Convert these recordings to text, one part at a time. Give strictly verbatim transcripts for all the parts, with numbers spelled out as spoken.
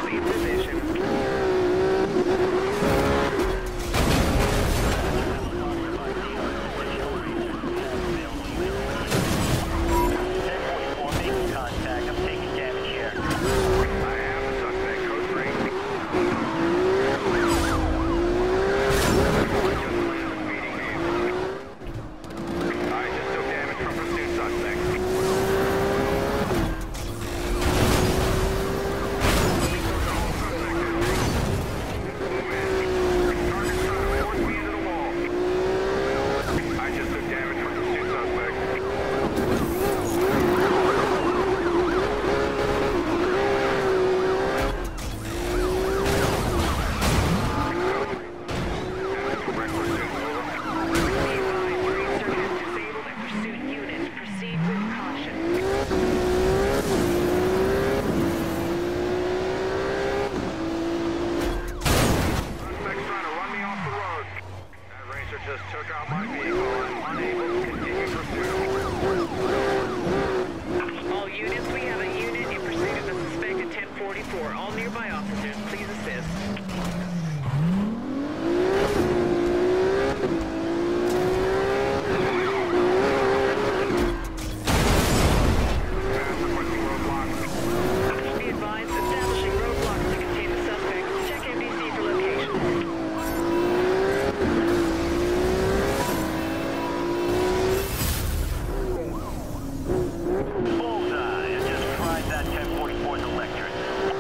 in position. Contact. I'm taking damage here. I have the suspect, code three. I just took damage from pursuit suspect. I just took damage from pursuit suspect. Just took out my vehicle. I'm unable to continue pursuit. All units, we have a unit in pursuit of the suspect at ten forty-four. All nearby officers, please assist. Be advised, establishing roadblocks to contain the suspect. Check M D C for location. Bullseye, I just tried that ten forty-four's electric.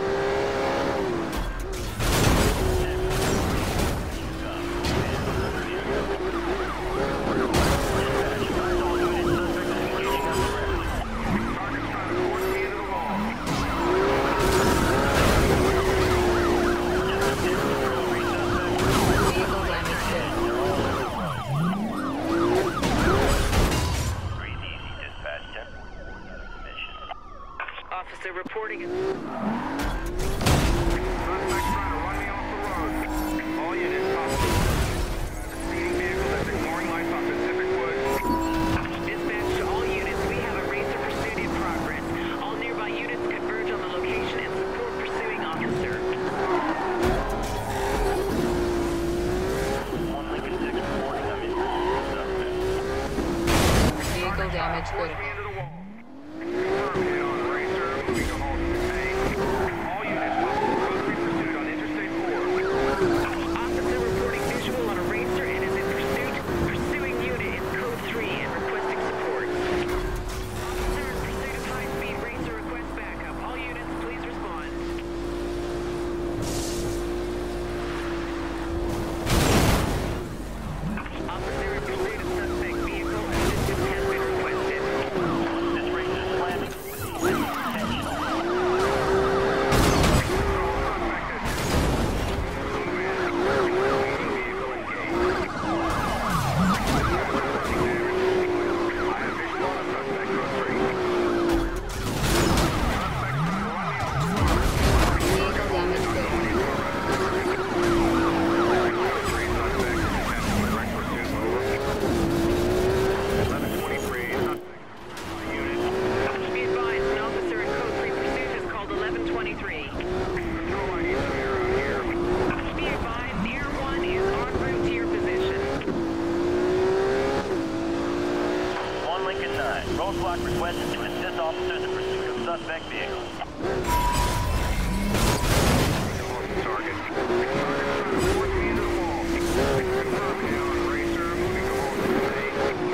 Officer reporting. Suspect trying to run me off the road. All units, officer. Speeding vehicle that's ignoring lights on Pacific Woods. Dispatch to all units. We have a racer pursuit in progress. All nearby units converge on the location and support pursuing officer. One Lincoln six reporting. I'm in pursuit. Vehicle damage critical. Roadblock requested to assist officers in pursuit of suspect vehicle. Target. Report me into the wall. Confirm hit on racer, moving to hold today.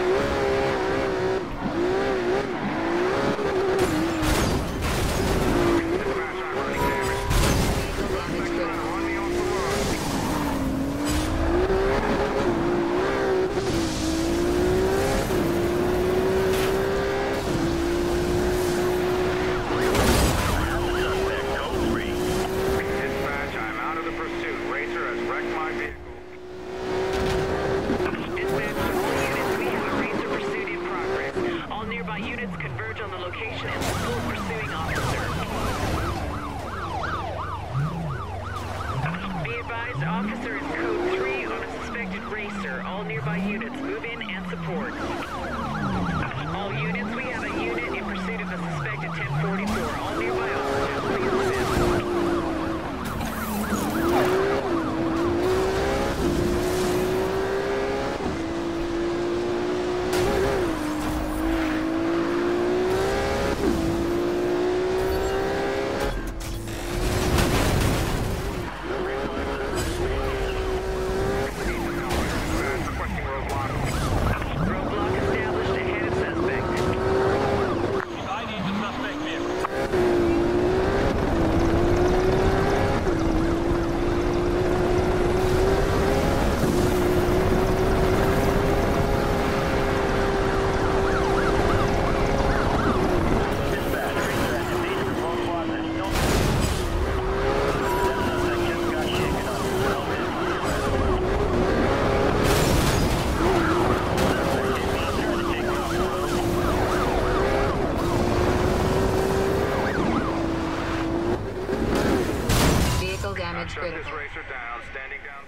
Dispatch, I'm running damage. Suspect trying to run me off the road. Units converge on the location and support pursuing officer. Be advised, officer is code three on a suspected racer. All nearby units move in and support. All units, we have a unit in pursuit of a suspect at ten forty-four. All nearby officers, please assist. Shut critical. this racer down, standing down.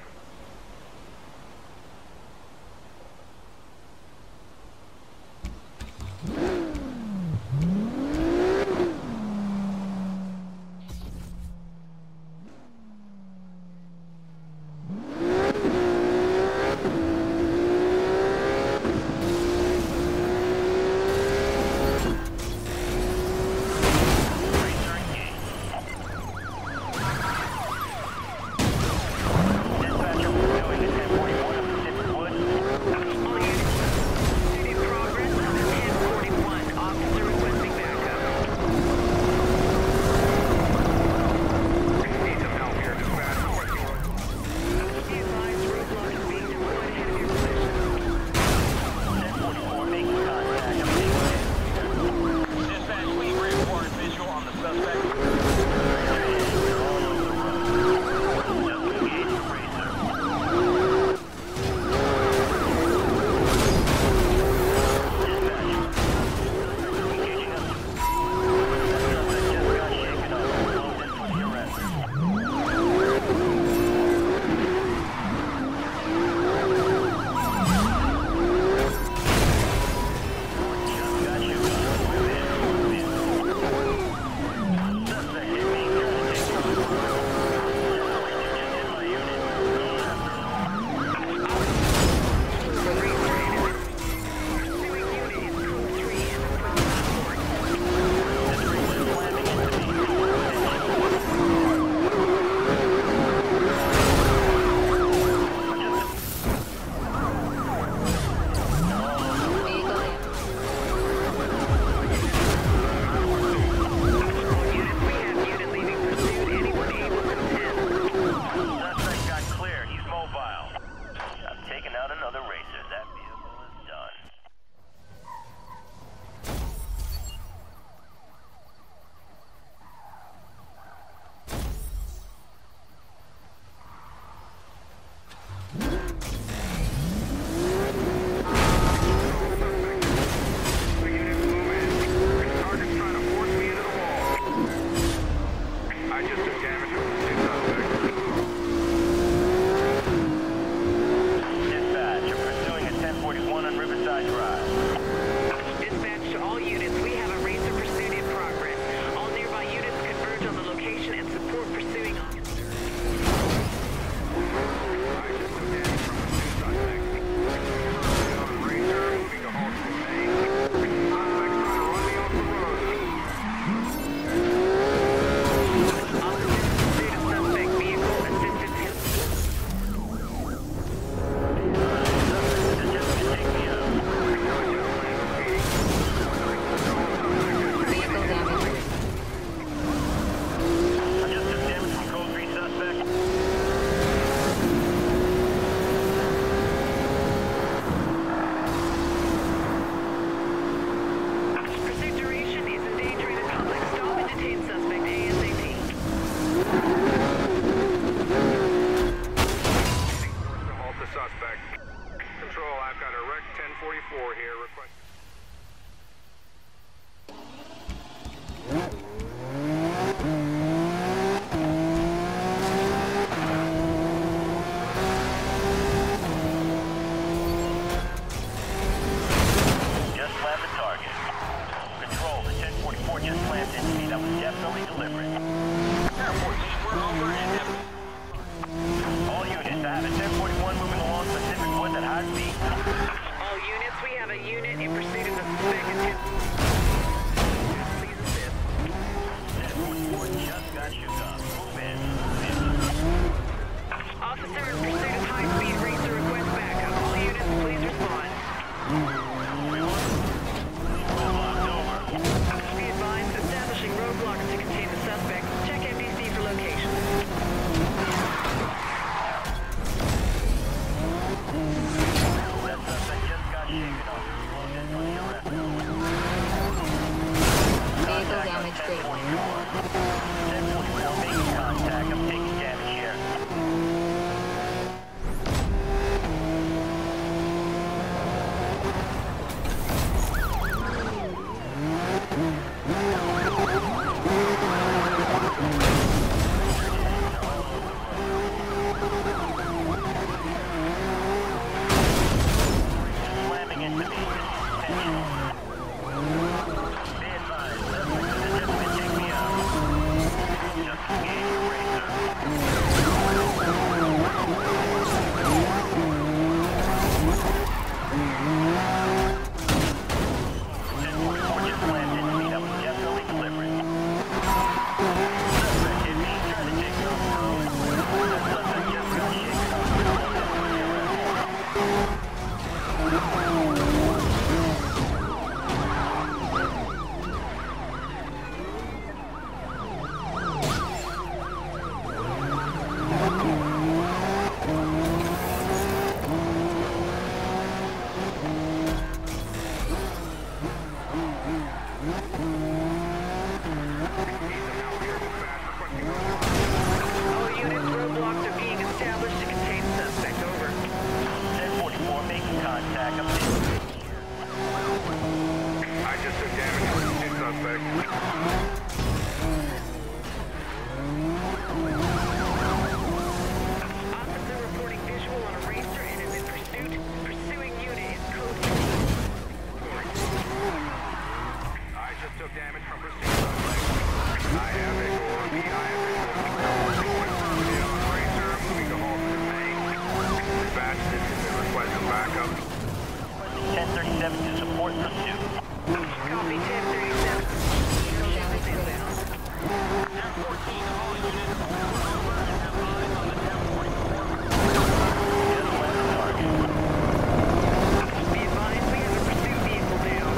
Be advised, we have a pursuit vehicle down.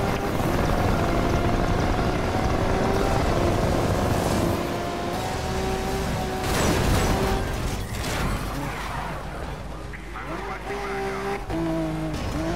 I'm requesting backup.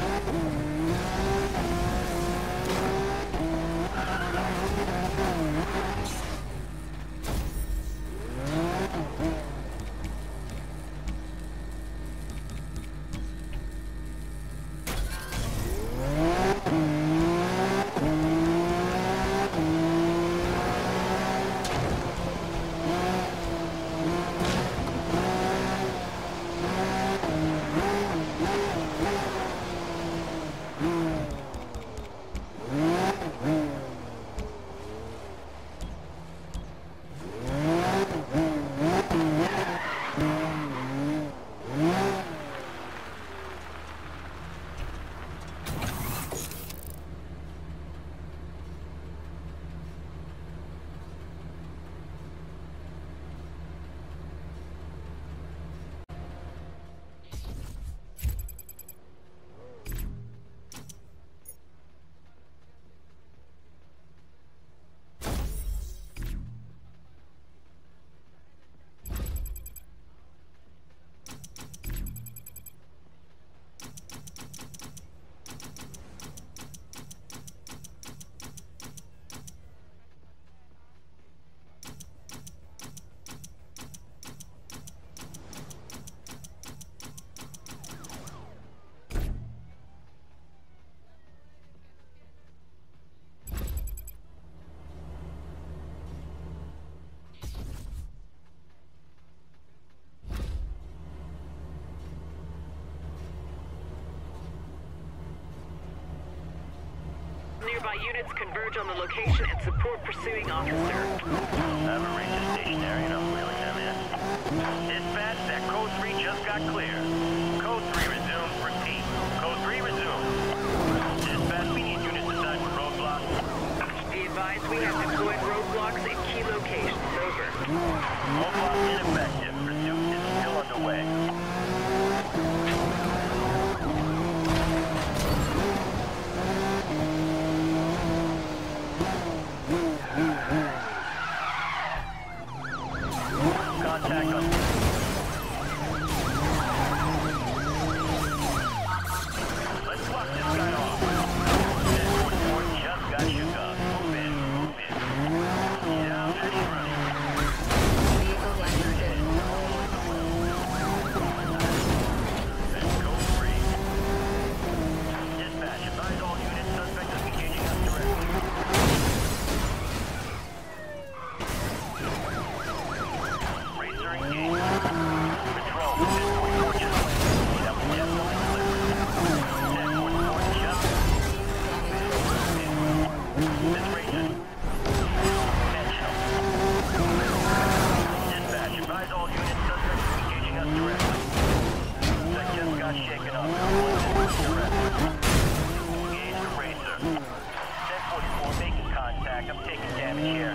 Nearby units converge on the location and support pursuing officer. I'm a ranger stationary and I'm wheeling them in. Dispatch, that code three just got clear. Code three resume, repeat. Code three resume. Dispatch, we need units assigned for roadblocks. Be advised, we have deployed roadblocks at key locations. Over. Roadblock ineffective. Pursuit is still underway. Contact us. Let's block this guy off. ten forty-four just got shook up. Move in, move in. Get out and run. Vehicle license. That's code three. Dispatch, advise all units, suspect is engaging us directly. Racer engaged. Patrol, ten forty-four just landed. That was definitely clear. ten forty-four just This Racer. Intentional. Dispatch, advise all units, suspect is engaging us directly. Suspect just got shaken up. Directly. Engage the Racer. ten forty-four making contact. I'm taking damage here.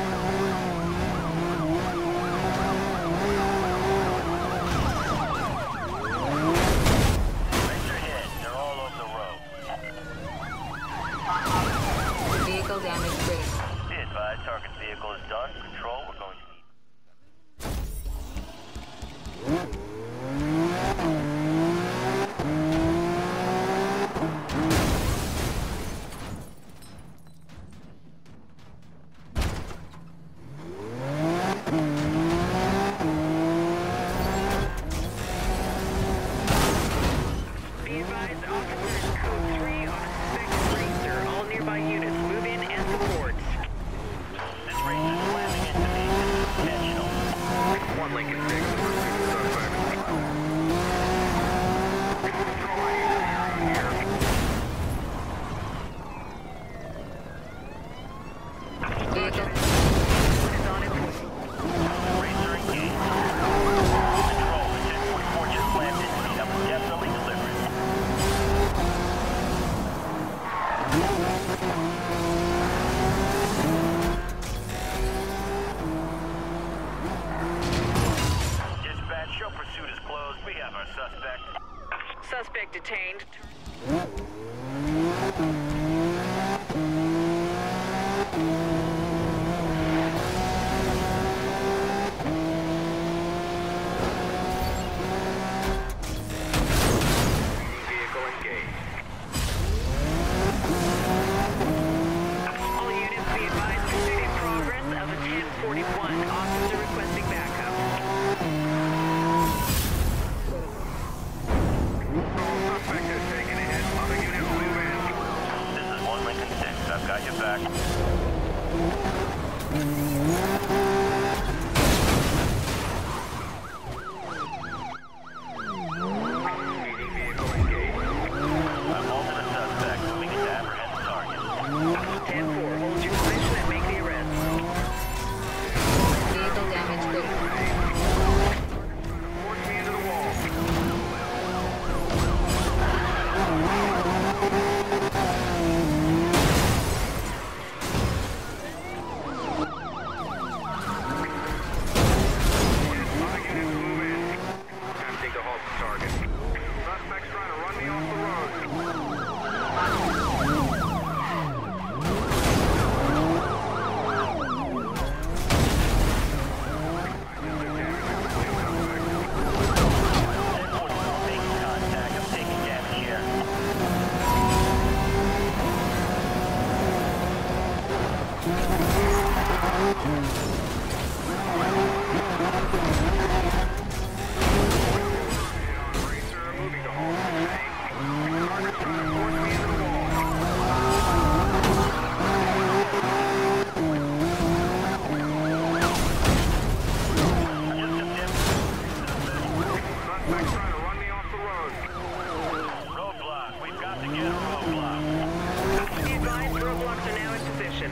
Racer hit. They're all over the road. Vehicle damage critical. Be advised, target vehicle is done. Control, we're going to need. Be advised, officers code three on a suspected racer. All nearby units move in and support. This Racer's slamming into me. a suspect. Suspect detained. Vehicle engaged. All units be advised pursuit in progress of a ten forty-one. Officer requesting backup. All suspect is taken ahead. Other units move in. This is one Lincoln six. I've got your back. Speeding vehicle engaged. I've halted a suspect. Moving in to apprehend the target. ten four, hold your position and make the arrest. Vehicle damage critical. Force me into the wall. Other units move in. Attempting to halt the target. Suspect's trying to run me off the road. Making contact. I'm taking damage here. On racer, moving to halt. Target's trying to force me into the wall. Suspect's trying to run me off the road. Roadblock. We've got to get a roadblock. Be advised, roadblocks are now in position.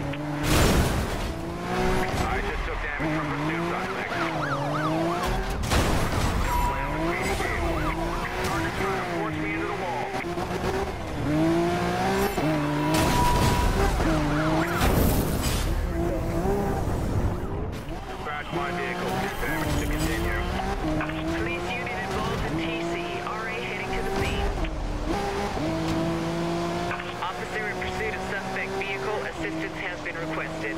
I just took damage from pursuit suspect. Slam the speeding vehicle. Target's trying to force me into the wall. Dispatch my vehicle. Damage to continue. Police unit involved in T C. R A heading to the scene. Officer in pursuit of suspect vehicle. Assistance has been requested.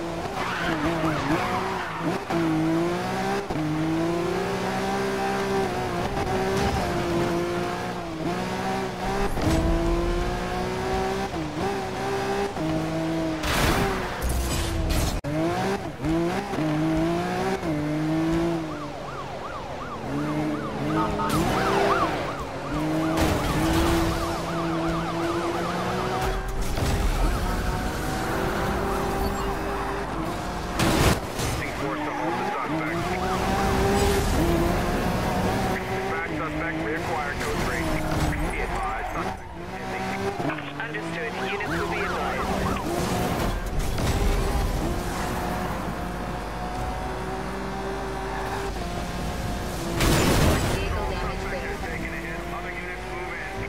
Using force to hold the suspect. Dispatch suspect. Reacquired code three. Be advised. Suspect is missing. Understood. Units will be advised. Vehicle damage critical. Taking ahead. Other units move in.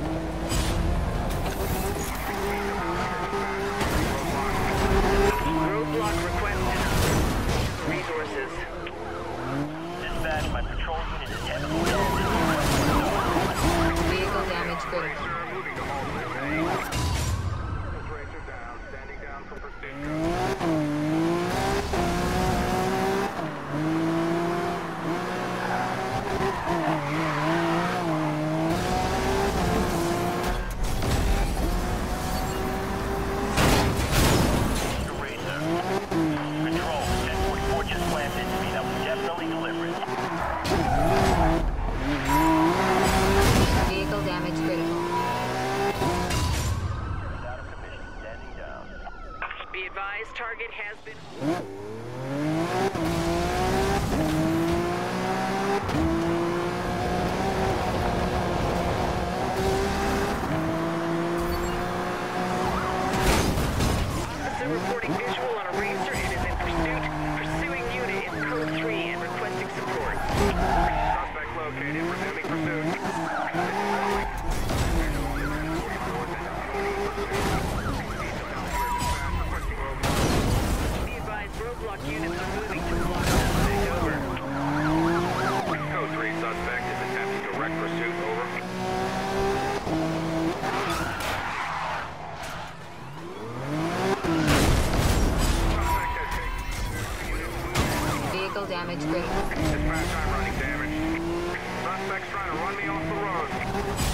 Roadblock requested. Resources. Dispatch. My patrol unit is heavily damaged. Vehicle damage critical. Racer moving to halt zone A. Racer down. Standing down from pursuit code. Racer. Control. ten forty-four just slammed into me. That was definitely deliberate. Vehicle damage critical. Out of commission. Standing down. Be advised, target has been... Officer reporting visual on a racer and is in pursuit. Pursuing unit is code three and requesting support. Suspect located. Resuming pursuit. Be advised, roadblock units are moving to block suspect. Over. Code three suspect is attempting to Vehicle damage critical. Dispatch, I'm running damage. Suspect's trying to run me off the road.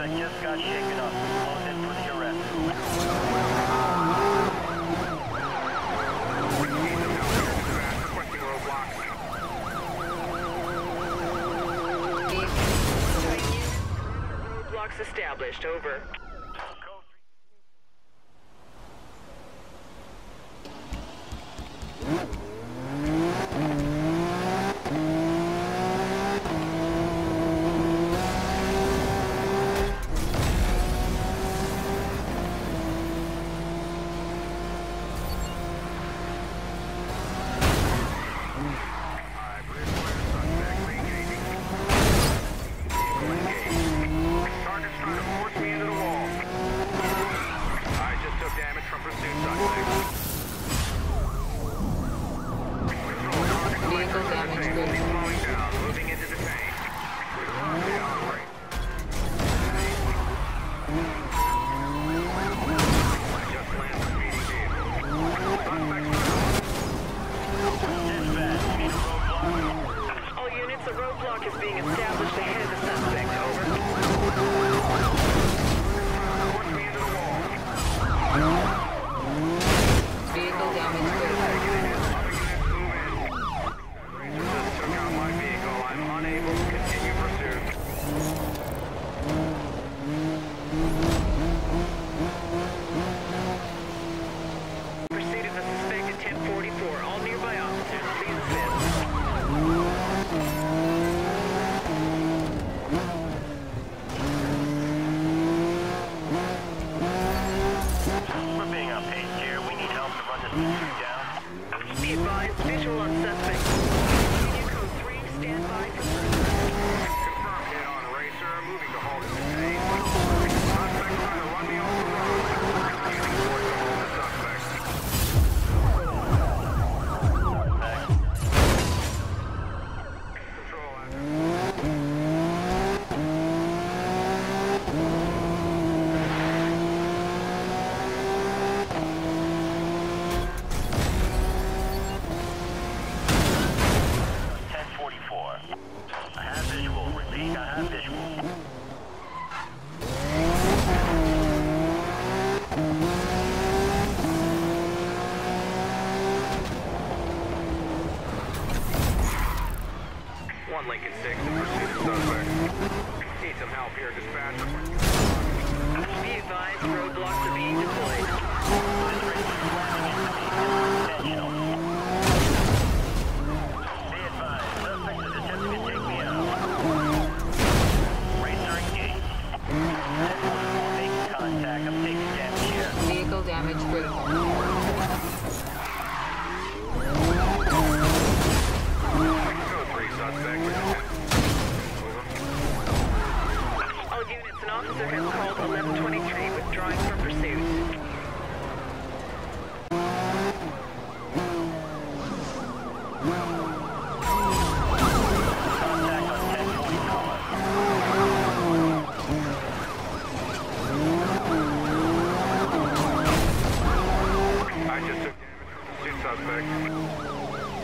suspect just got shaken up. Close in for the arrest. Requesting roadblock. Roadblocks established. Over. Vehicle damage critical. Moving into the tank. Just landed speeding vehicle. Dispatch, need a roadblock. All units, a roadblock is being established ahead of the suspect. Over. Force me into the wall. Vehicle damage critical. Other units move in. Ranger just took out my vehicle. I'm unable to continue pursuit. Pursuit of the suspect at ten forty-four. All nearby officers, please assist. We're being outpaced here. We need help to run this pursuit down. Be advised, visual on suspect. Union code three, stand by for further. Confirmed hit on Racer. Moving to halt in the tank. Suspect trying to run me off the road. Using force to hold the suspect. Control after. ten forty-four. I have visual. Repeat, I have visual. One Lincoln six in pursuit of suspect. Need some help here, dispatch. Be advised, roadblocks are being deployed. This race is slamming into me. Intentional. Be advised, suspect is attempting to take me out. Racer engaged. ten forty-four making contact. I'm taking damage here. Vehicle damage critical. Code three suspect. All units, an officer has called eleven twenty-three, withdrawing from pursuit. Contact on ten forty-four. I just took damage from pursuit suspect.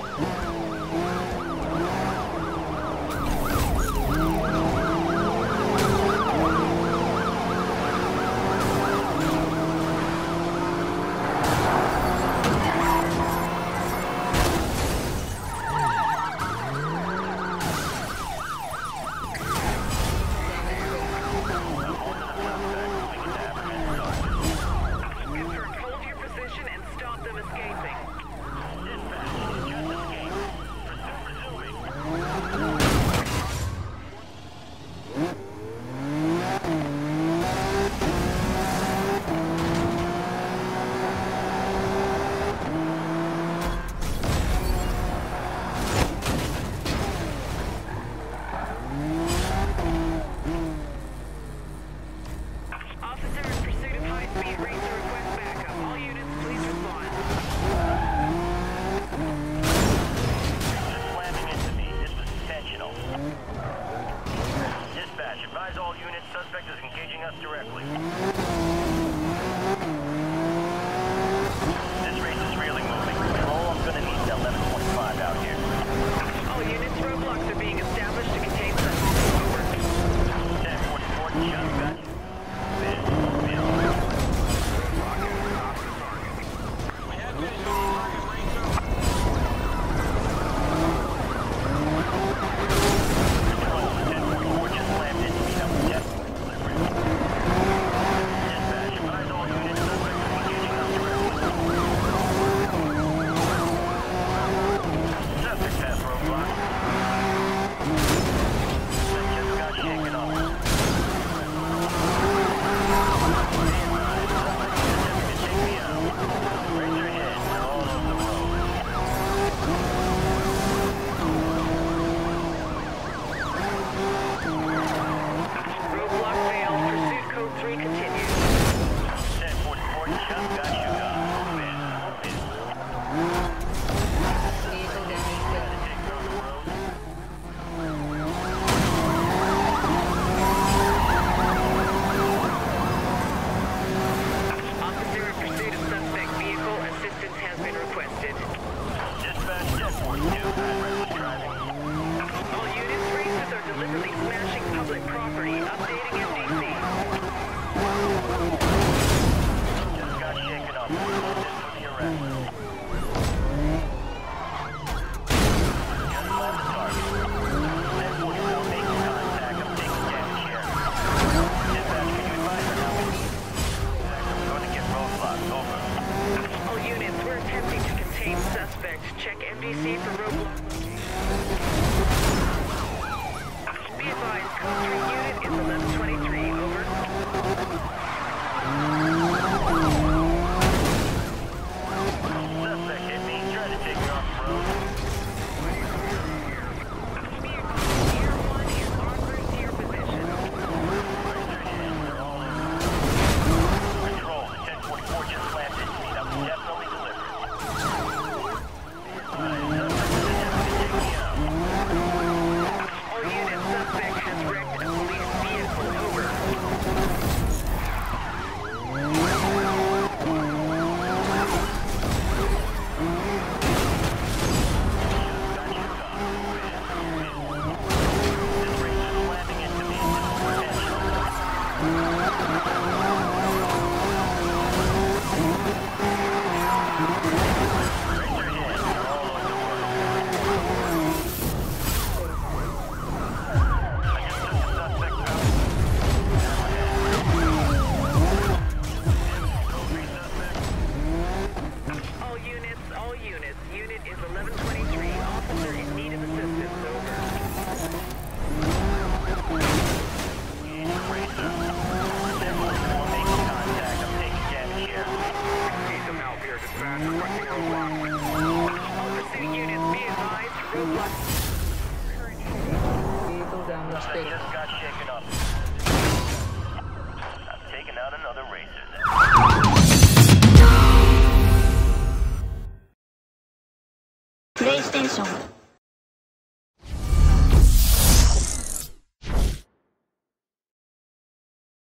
Confirmed, hold your position and stop them escaping. Dispatch, just escaped. Pursuit resuming. Officer in pursuit of high-speed racer, request backup. All units, please respond. Just slamming into me. This was intentional. Dispatch, advise all units. Suspect is engaging us directly. This race is really moving. Control, I'm gonna need the eleven twenty-five out here. All units, roadblocks are being established to contain suspect. Over. ten forty-four, just got you. All units, all units. Unit is eleven twenty-three. Officer in need of assistance. Over. Racer. Definitely before making contact, I'm taking damage here. Need some help here, dispatch. Requesting roadblock. All pursuit units, be advised. Roadblock. Vehicle damage That critical. just got shaken up. I'm taking out another racer. PlayStation